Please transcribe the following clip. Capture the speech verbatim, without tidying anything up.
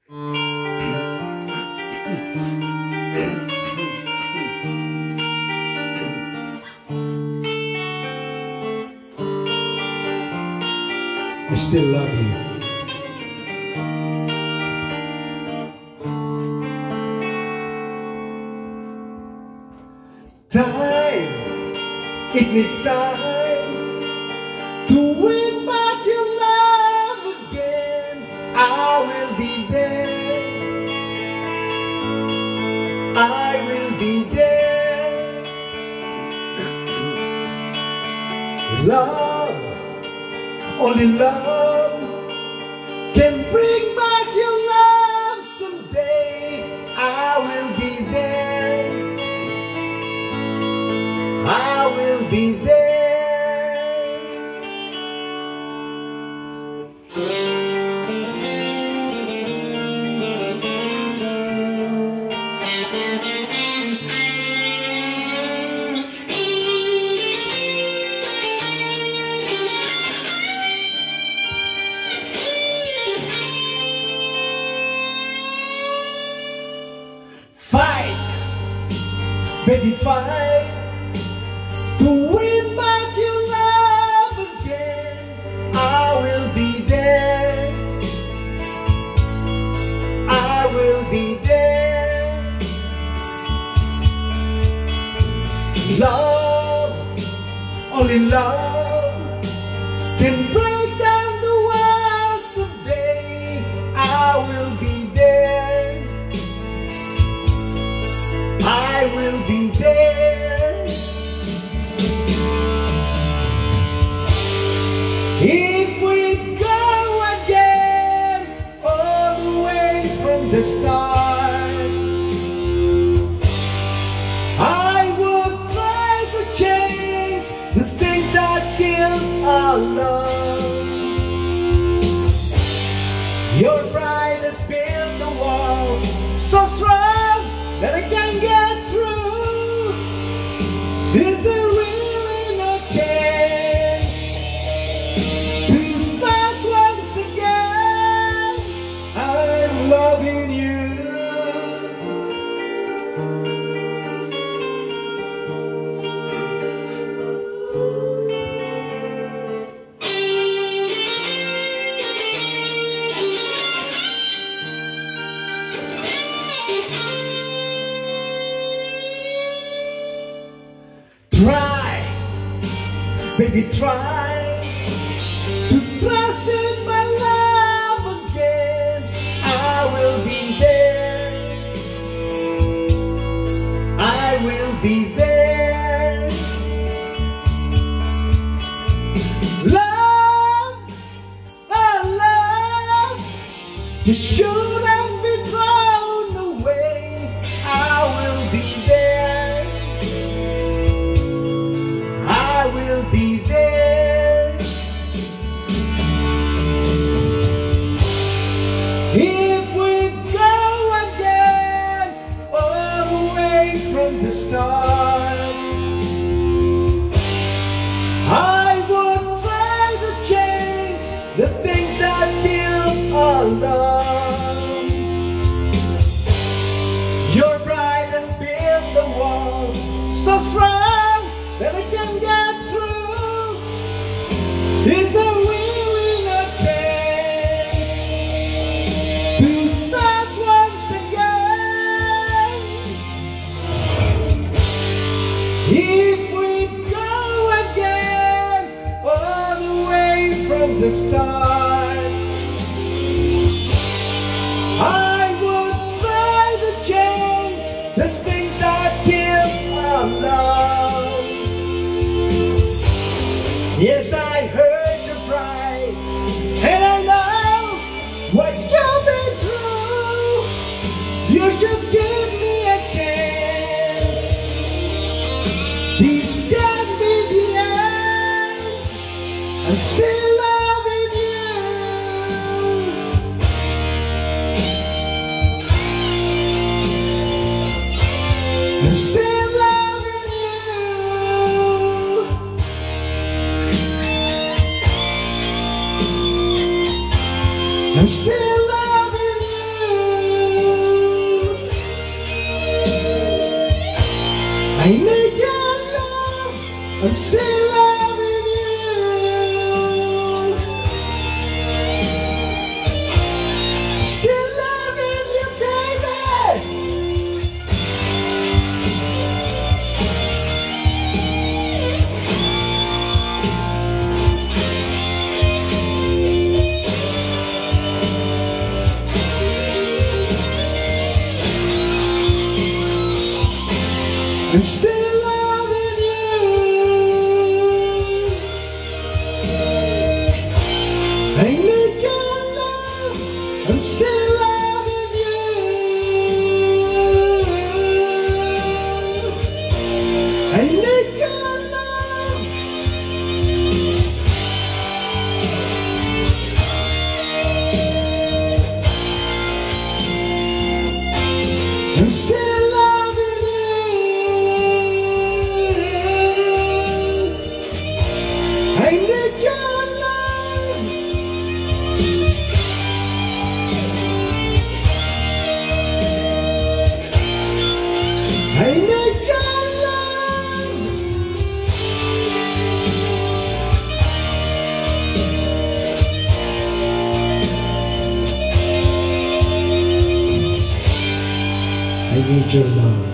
I still love you. Time, it needs time to win back your love again. I will be there, I will be there. Love, only love can bring back your love someday. I will be there, I will be there. Fight, baby, fight to win back your love again. I will be there, I will be there. Love, only love can break down the world someday. I will be there, I will be there. If we go again all the way from the start, I would try to change the things that kill our love. Your pride has built a wall so strong that I can't get through. Is there really no chance to start once again? I'm loving you. Try, baby, try to trust in my love again. I will be there, I will be there. Love, oh love, you shouldn't be thrown away. I will be there, I will be there. If we go again all the way from the start, I would try to change the things that kill our love. Your pride has built the wall so strong that I can get through. Is there really no chance to start once again? If we go again all the way from the start, I would try to change the things that kill our love. Yes, I heard your cry, and I know what you've been through. You should give me a chance. This can be the end. I'm still loving you. I'm still loving you. I'm still loving you. I need your love, I'm still loving you. Still loving you, baby. I'm still loving you. I need your love, I'm still loving you. I need your love. I'm still loving you. I need your love. I need your love. I need your love.